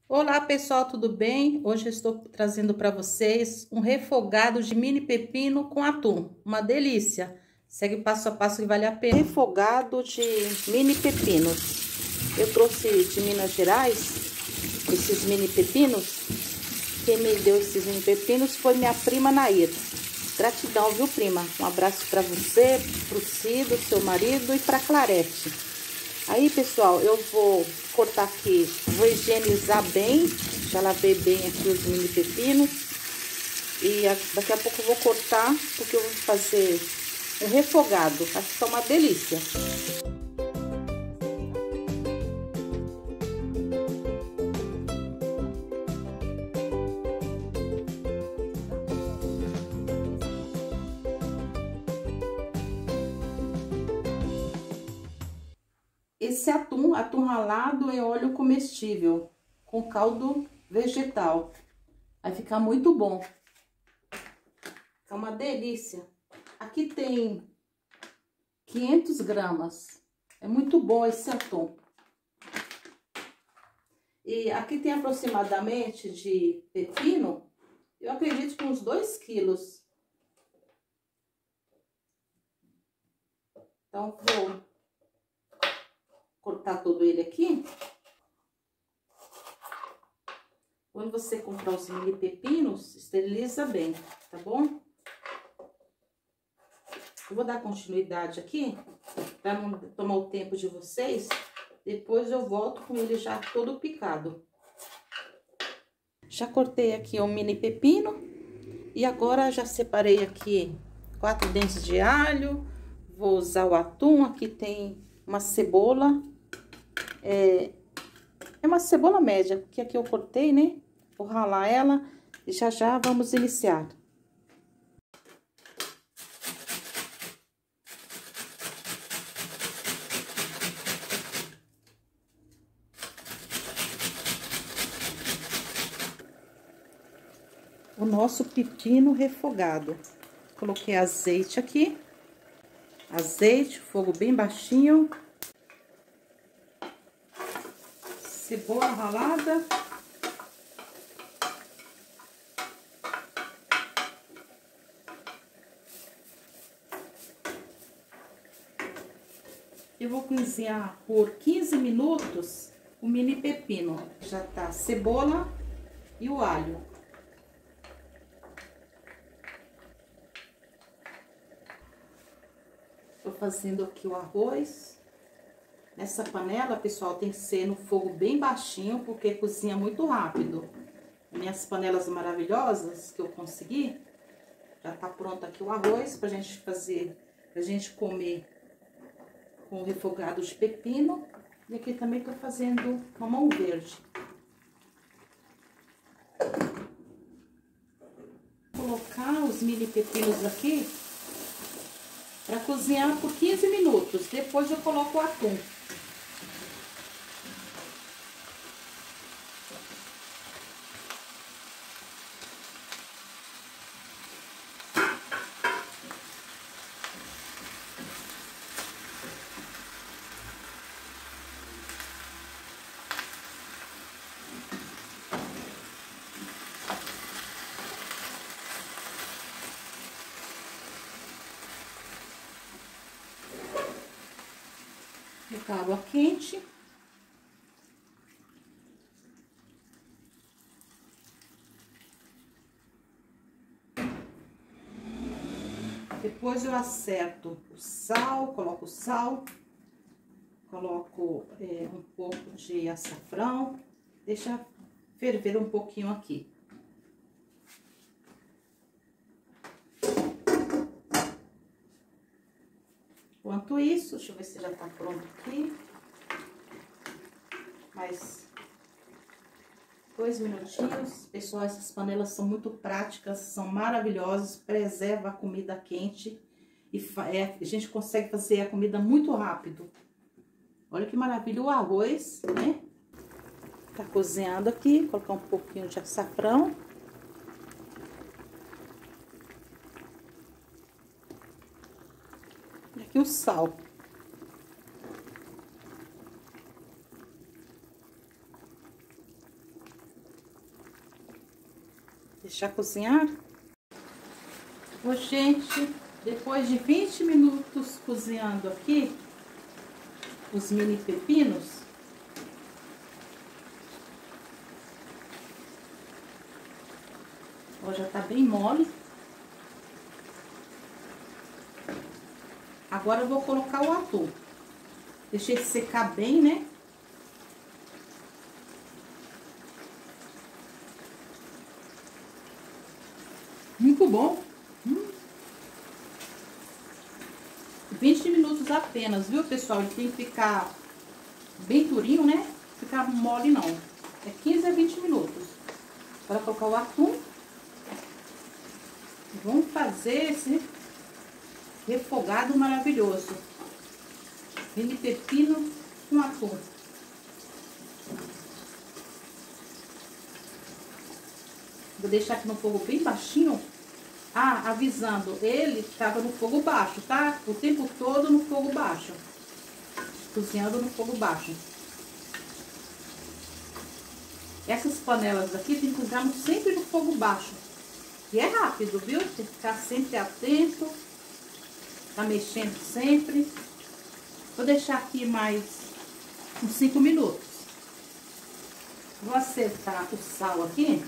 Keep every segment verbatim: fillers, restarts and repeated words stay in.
Olá pessoal, tudo bem? Hoje eu estou trazendo para vocês um refogado de mini pepino com atum, uma delícia. Segue passo a passo que vale a pena. Refogado de mini pepinos. Eu trouxe de Minas Gerais esses mini pepinos. Quem me deu esses mini pepinos foi minha prima Nair. Gratidão, viu, prima? Um abraço para você, pro Cido, seu marido, e para Clarete. Aí, pessoal, eu vou cortar aqui, vou higienizar bem, já lavei bem aqui os mini pepinos. E daqui a pouco eu vou cortar, porque eu vou fazer um refogado. Acho que tá uma delícia. Esse atum, atum ralado é óleo comestível, com caldo vegetal. Vai ficar muito bom. É uma delícia. Aqui tem quinhentos gramas. É muito bom esse atum. E aqui tem aproximadamente de pepino, eu acredito que uns dois quilos. Então, vou cortar todo ele aqui. Quando você comprar os mini pepinos, esteriliza bem, tá bom? Eu vou dar continuidade aqui, para não tomar o tempo de vocês. Depois eu volto com ele já todo picado. Já cortei aqui o mini pepino. E agora já separei aqui quatro dentes de alho. Vou usar o atum, aqui tem uma cebola. É, é uma cebola média, que aqui eu cortei, né? Vou ralar ela e já já vamos iniciar. O nosso pepino refogado. Coloquei azeite aqui. Azeite, fogo bem baixinho. Cebola ralada. Eu vou cozinhar por quinze minutos o mini pepino. Já tá a cebola e o alho. Tô fazendo aqui o arroz. Nessa panela, pessoal, tem que ser no fogo bem baixinho, porque cozinha muito rápido. Minhas panelas maravilhosas que eu consegui, já tá pronto aqui o arroz pra gente fazer, pra gente comer com refogado de pepino. E aqui também tô fazendo mamão verde. Vou colocar os mini pepinos aqui para cozinhar por quinze minutos. Depois eu coloco o atum. Com água quente. Depois eu acerto o sal, coloco o sal, coloco é, um pouco de açafrão, deixa ferver um pouquinho aqui. Enquanto isso, deixa eu ver se já tá pronto aqui. Mais dois minutinhos. Pessoal, essas panelas são muito práticas, são maravilhosas, preserva a comida quente e é, a gente consegue fazer a comida muito rápido. Olha que maravilha o arroz, né? Tá cozinhando aqui, vou colocar um pouquinho de açafrão. E aqui o sal. Deixar cozinhar. Ô, gente, depois de vinte minutos cozinhando aqui, os mini pepinos, ó, já tá bem mole. Agora eu vou colocar o atum. Deixei secar bem, né? Muito bom. Hum. vinte minutos apenas, viu, pessoal? Ele tem que ficar bem durinho, né? Ficar mole não. É quinze a vinte minutos. Agora colocar o atum. Vamos fazer esse refogado maravilhoso. Mini pepino com atum. Vou deixar aqui no fogo bem baixinho. Ah, avisando, ele estava no fogo baixo, tá? O tempo todo no fogo baixo. Cozinhando no fogo baixo. Essas panelas aqui tem que usar sempre no fogo baixo. E é rápido, viu? Tem que ficar sempre atento. Tá mexendo sempre. Vou deixar aqui mais uns cinco minutos. Vou acertar o sal aqui.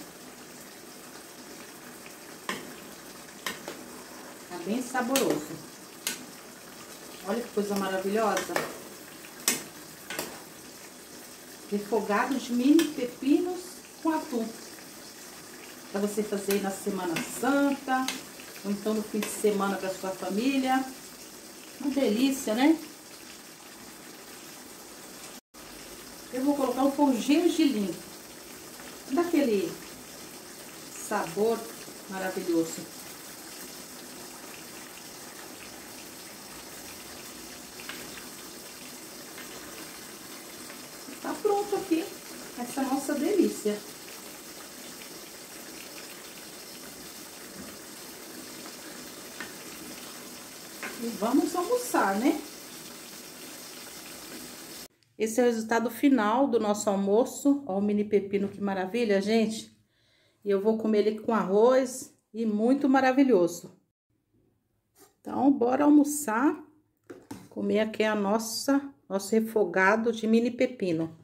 Tá bem saboroso. Olha que coisa maravilhosa. Refogado de mini pepinos com atum. Para você fazer na Semana Santa, ou então no fim de semana para sua família. Uma delícia, né? Eu vou colocar um pouco de gergelim. Daquele sabor maravilhoso. Tá pronto aqui essa nossa delícia. E vamos almoçar, né? Esse é o resultado final do nosso almoço. Ó, o mini pepino, que maravilha, gente. E eu vou comer ele com arroz e muito maravilhoso. Então, bora almoçar. Comer aqui a nossa, nosso refogado de mini pepino.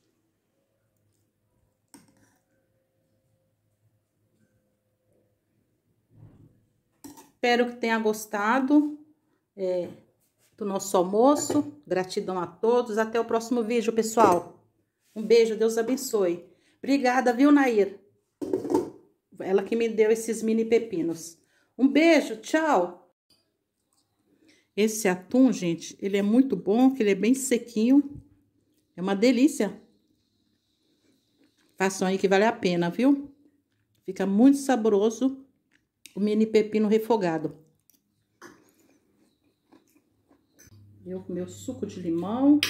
Espero que tenha gostado é, do nosso almoço. Gratidão a todos. Até o próximo vídeo, pessoal. Um beijo, Deus abençoe. Obrigada, viu, Nair? Ela que me deu esses mini pepinos. Um beijo, tchau. Esse atum, gente, ele é muito bom, que ele é bem sequinho. É uma delícia. Façam aí que vale a pena, viu? Fica muito saboroso o mini pepino refogado. Eu com meu suco de limão.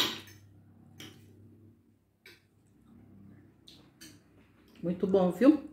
Muito bom, viu?